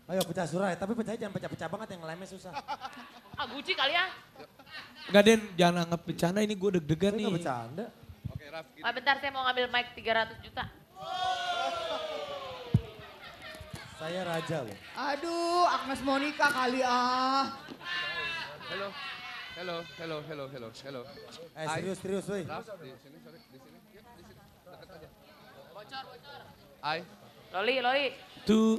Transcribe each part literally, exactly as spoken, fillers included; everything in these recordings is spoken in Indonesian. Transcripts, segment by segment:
Ayo pecah surai, tapi pecahnya jangan pecah-pecah banget yang lemnya susah. Ah Gucci kali ya. Enggak Den, jangan anggap bercanda ini gue deg-degan Saya nih. nggak bercanda. Oke Raf. Ah, bentar saya mau ngambil mic tiga ratus juta. Saya raja loh. Aduh, Agnes Monica kali ah. Halo. Halo, halo, halo, halo, halo. Eh serius, serius woi. Raf, di sini, sorry, di sini. Yuk, di sini. Dekat aja. Bocor, bocor. Hai. Loli, Loli. Tuh,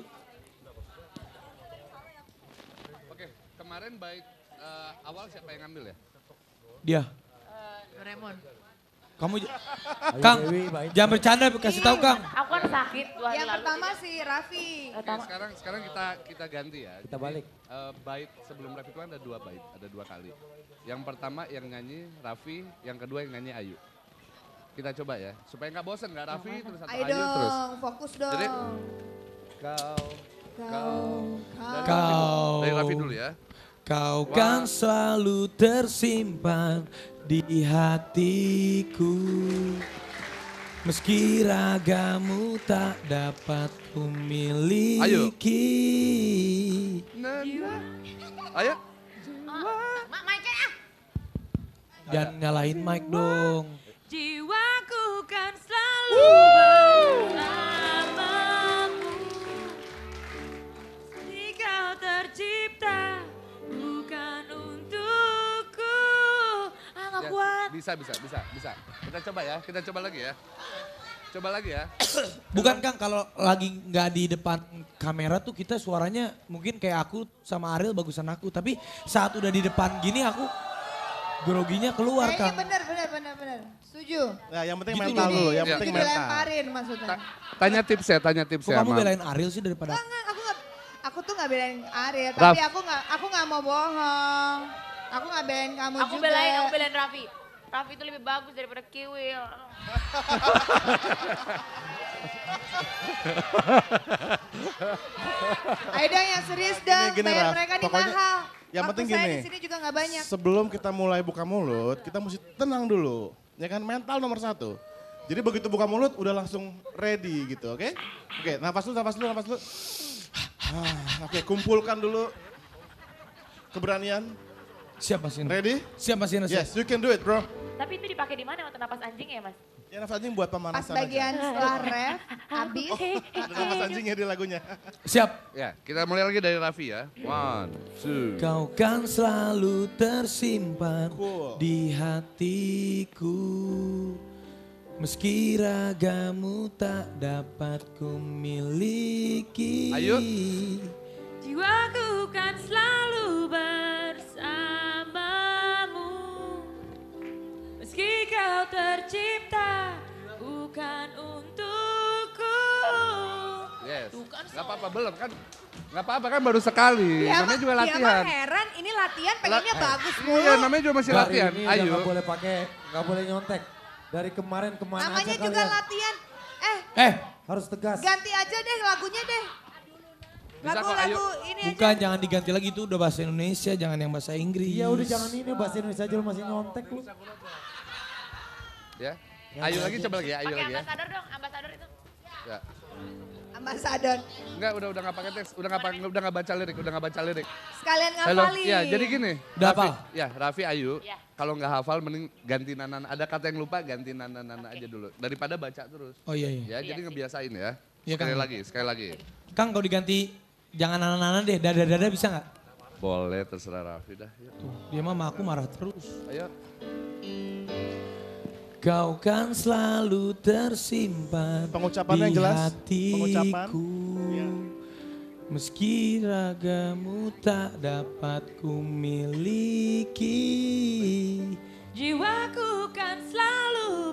Oke, kemarin baik eh, awal siapa yang ngambil ya? dia. Doraemon. Kamu, j- Ayo Kang, Dewi, baik. jangan bercanda kasih tahu Kang. Aku kan sakit dua hari Yang lalu. pertama si Raffi. Oke, sekarang sekarang kita kita ganti ya. Kita balik. Eh, bait sebelum Raffi itu kan ada dua bait, ada dua kali. Yang pertama yang nyanyi Raffi, yang kedua yang nyanyi Ayu. Kita coba ya, supaya nggak bosen nggak Raffi terus atau Ayo Ayu terus. dong, fokus dong. Jadi, Kau, Kau, kau. Kau, dari Raffi dulu ya. kau kan selalu tersimpan di hatiku. Meski ragamu tak dapat kumiliki. Nah, nah. Ayo. Mak, mic-nya ah. Jangan nyalahin mic dong. Jiwaku kan selalu bersamamu. Jika tercipta bukan untukku. Ah nggak Ya, kuat. bisa, bisa, bisa, bisa. Kita coba ya, kita coba lagi ya. Coba lagi ya. Bukan Kang, kalau lagi nggak di depan kamera tuh kita suaranya mungkin kayak aku sama Ariel bagusan aku. Tapi saat udah di depan gini aku groginya keluar Kayaknya Kang. bener, bener, bener, bener. Setuju. Nah, yang penting Gitu mental loh. dulu, yang Iya. penting Jadi mental. dilemparin maksudnya. Ta- tanya tips ya, tanya tips Kok ya. kamu Mam. belain Ariel sih daripada Enggak, enggak, aku nggak, aku tuh nggak belain Ariel, Raf. tapi aku nggak, aku nggak mau bohong. Aku nggak belain kamu Aku juga. belain, aku belain Raffi. Raffi itu lebih bagus daripada Kiwil. Ayo dong yang serius dong, gini, bayar Raf, mereka nih pokoknya mahal. yang Waktu penting saya gini. di sini juga nggak banyak. Sebelum kita mulai buka mulut, kita mesti tenang dulu. Ya kan, mental nomor satu. Jadi begitu buka mulut udah langsung ready gitu, oke? Oke, nafas dulu, nafas dulu, nafas dulu. Ah, Oke, kumpulkan dulu keberanian. siap Mas Ino? Ready? Siap Mas Ino, siap. Yes, you can do it bro. Tapi itu dipakai di mana waktu napas anjing ya mas? Ya nafas anjing buat Pas pemanasan bagian aja. setelah ref, habis. Ada nafas anjingnya di lagunya. Siap. Ya, kita mulai lagi dari Raffi ya. One, two. Kau kan selalu tersimpan Cool. di hatiku. Meski ragamu tak dapat ku miliki. Ayo. Jiwaku kan selalu bersamamu. Meski kau tercipta bukan untukku. Yes. Tuh kan Gak apa-apa, belum kan? Gak apa-apa kan baru sekali. Dia namanya mah- juga dia latihan. mah heran, ini latihan pengennya bagus mulu. Iya, namanya juga masih Hari latihan. ini udah Ayo. nggak boleh pakai, nggak boleh nyontek. Dari kemarin kemana Namanya aja juga kalian. latihan. Eh, Eh, Harus tegas. ganti aja deh lagunya deh. Bisa kok, Lagu-lagu ayo. ini bukan aja. jangan diganti lagi itu udah bahasa Indonesia, jangan yang bahasa Inggris. Iya udah jangan ini bahasa Indonesia aja lu masih nyontek lu. Ya. Ayo lagi, coba lagi ya. Ayo Pakai lagi ya. ambasador dong, ambasador itu. Ya. Ambasador. Enggak, udah udah nggak pakai teks, udah nggak pakai, udah nggak baca lirik, udah nggak baca lirik. Sekalian Halo. ngapalin. Iya, jadi gini. Udah Raffi, hafal? ya, Raffi Ayu. Iya. Kalau nggak hafal mending ganti nana. Ada kata yang lupa ganti nana nana aja dulu daripada baca terus. Oh iya iya. Ya, jadi sih. ngebiasain ya. Iya, Sekali Kang. lagi, sekali lagi. Kang kalau diganti jangan nana-nana deh, dada-dada bisa nggak? Boleh, terserah Raffi dah. Yuk. Tuh, dia mah sama aku marah terus. Ayo. Kau kan selalu tersimpan Pengucapannya di yang jelas. hatiku. Pengucapan. Iya. Meski ragamu tak dapat ku miliki. Jiwaku kan selalu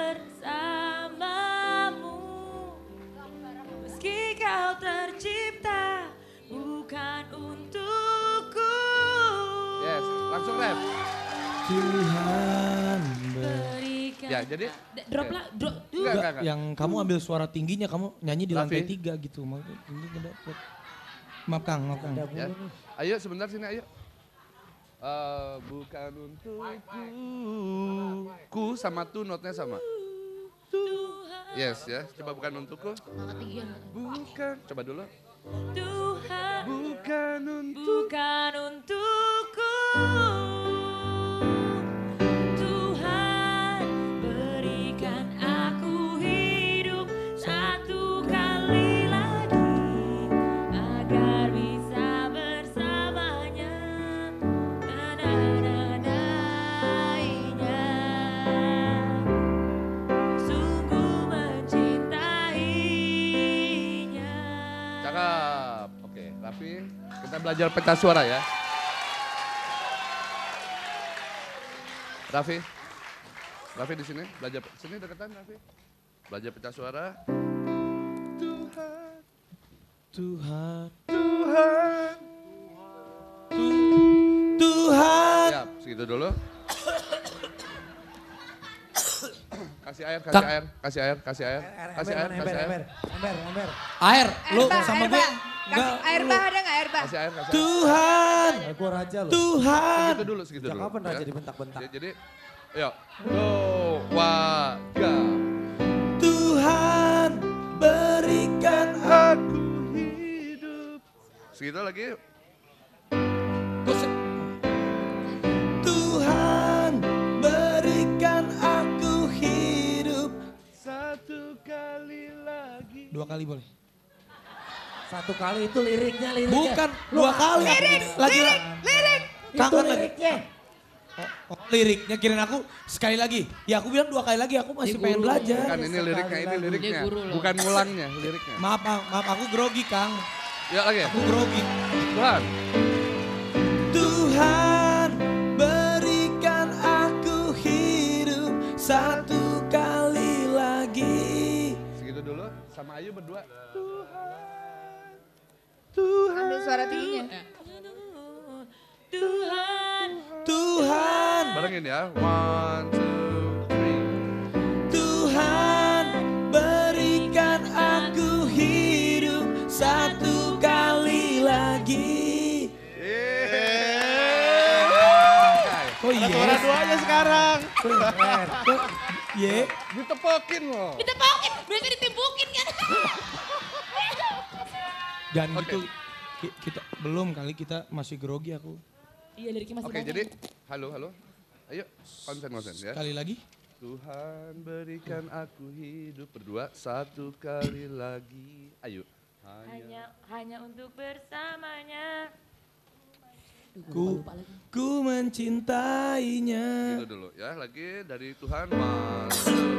bersamamu. Meski kau tercipta bukan untukku. Yes, langsung rap. Tuhan ber... Berikan. Ya, jadi D- drop lah, drop. enggak, enggak, enggak. Yang kamu ambil suara tingginya, kamu nyanyi di lantai Raffi. tiga gitu. Maksudnya ini nggak dapet. Maaf Kang, maaf Kang. Ada Ya. mulu nih. Ayo sebentar sini ayo. Eh, bukan untukku. Ku sama tu notnya sama. Yes ya, coba bukan untukku. Ketinggian. Bukan, coba dulu. Tuhan bukan untuk bukan untukku. Tuhan berikan aku hidup satu kali lagi agar bisa bersamanya, menandainya, sungguh mencintainya. Cakep. Oke, Raffi, kita belajar pecah suara ya. Raffi, Raffi di sini belajar sini deketan Raffi. Belajar pecah suara. Tuhan, Tuhan, Tuhan, Tu- Tuhan. Siap, segitu dulu. Kasih air, kasih Kak. air, kasih air, kasih air, kasih air, Ember, kasih air, ember, ember, ember. Air, lu bah, sama air gue. bah. Enggak, Kasih air lu. bah ada nggak air bah? kasih air, kasih air. Tuhan, Eh, gua raja loh. Tuhan. Segitu dulu, segitu Sejak dulu. kapan raja ya. dibentak-bentak? Ya, Jadi, yuk, go, wa, ga. Tuhan berikan Aku hidup. Segitu lagi. aku se- Tuhan berikan aku hidup. Satu kali lagi. Dua kali boleh? Satu kali itu liriknya, liriknya. Bukan, dua kali. Lirik, lagi Lirik. Itu Kangen lagi. liriknya. Oh, oh, liriknya kirain aku sekali lagi. Ya aku bilang dua kali lagi, aku masih pengen belajar. Bukan ini liriknya, ini Sekali liriknya. Dia guru loh. Bukan ngulangnya, liriknya. Maaf, maaf, maaf, aku grogi Kang. Ya lagi. Aku grogi. Tuhan. Tuhan berikan aku hidup satu kali lagi. Segitu dulu sama Ayu berdua. Ambil suara tingginya. Tuhan, Tuhan, Barengin ya. One, two, three. Tuhan berikan aku hidup satu kali lagi. Yeay. Oh iya. Suara duanya sekarang. Ye. Ditepokin loh. ditepokin, biasa ditimbukin kan. Dan Oke. gitu ki- kita belum kali kita masih grogi aku. Iya, liriknya masih Oke, banyak. jadi halo, halo. Ayo, konsen, konsen ya. Sekali lagi. Tuhan berikan aku hidup berdua satu kali lagi. Ayo. hanya hanya untuk bersamanya. Ku ku mencintainya. Gitu dulu ya. Lagi dari Tuhan. One, two.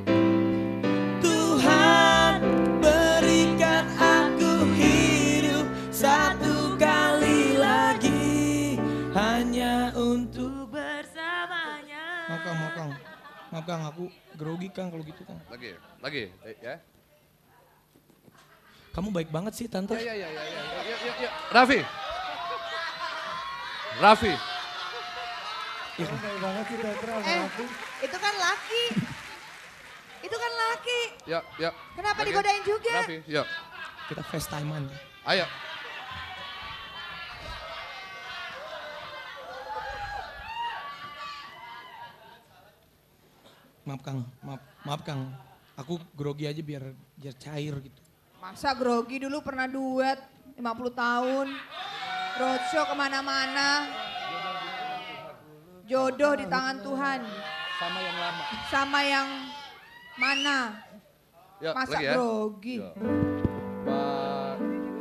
Tuhan berikan aku hidup satu kali lagi hanya untuk Bersamanya. maaf Kang, maaf Kang. Maaf Kang, aku grogi Kang kalau gitu Kang. Lagi, lagi, eh, ya. Kamu baik banget sih Tante. Ya, ya, ya, ya, ya, ya, ya, ya. Raffi. Raffi. Baik banget sih Tetra sama Eh, aku. itu kan laki. Itu kan laki. Ya, ya. Kenapa Lagi. digodain juga? Raffi, yuk. Kita FaceTime-an. Ayo. Maaf Kang, maaf, maaf Kang. Aku grogi aja biar biar cair gitu. Masa grogi dulu pernah duet lima puluh tahun. Roadshow kemana-mana. Jodoh di tangan Tuhan. Sama yang lama. Sama yang mana? Yuk, Masa lagi ya. grogi? Yuk. One.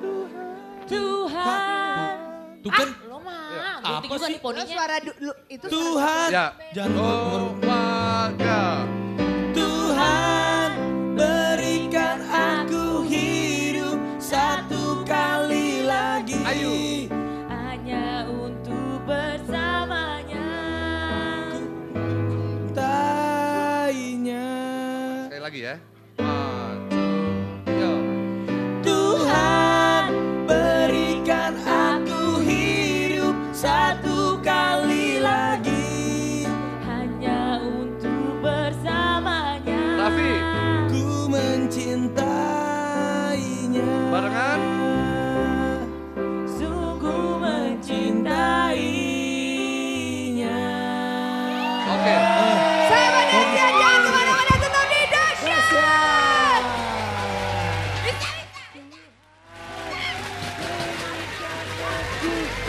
Tuhan. Tuh kan Lo mah, Apa gunting juga sih? nih Lo poninya. suara du- lu- itu suara- Tuhan. Ya. Jangan Oh, ngurung. warga. Tuhan berikan aku hidup satu kali lagi. Ayo. Hanya untuk bersamanya. Tainya. Sekali lagi ya. One, two, yuk. Tuhan berikan aku hidup satu kali lagi. Hanya untuk bersamanya. Raffi. Ku mencintainya. Barengan. Sungguh Aduh.